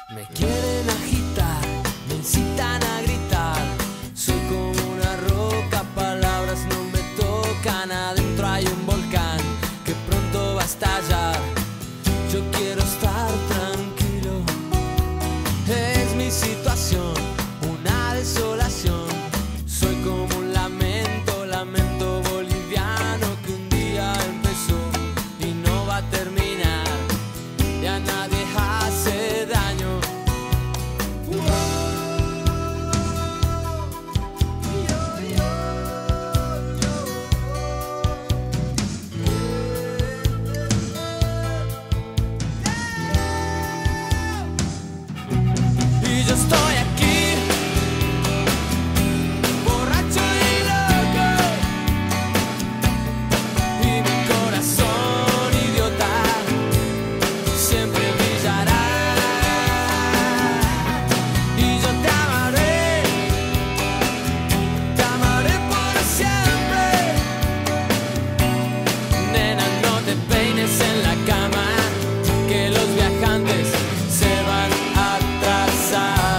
Me quieren agitar, me incitan a gritar. Soy como una roca, palabras no me tocan. Adentro hay un volcán que pronto va a estallar. Yo quiero estar tranquilo. Es mi situación, una desolación. Soy como un lamento, lamento boliviano que un día empezó y no va a terminar. Y a nadie hace daño. Y yo estoy aquí, borracho y loco, y mi corazón idiota siempre brillará. Y yo te amaré por siempre. Nena, no te peines en la cama, que los viajantes se van a atrasar.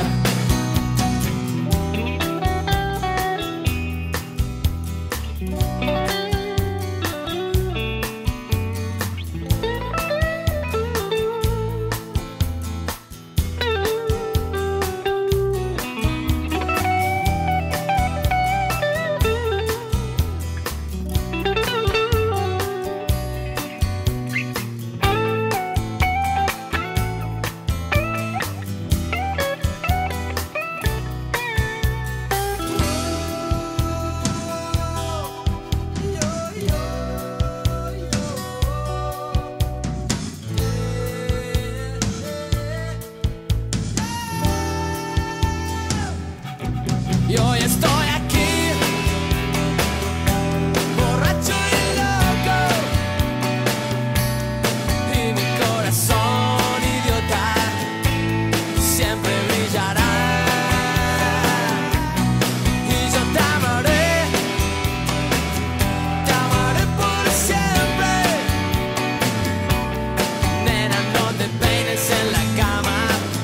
Y hoy estoy aquí, borracho y loco, y mi corazón idiota siempre brillará. Y yo te amaré por siempre. Nena, no te peines en la cama,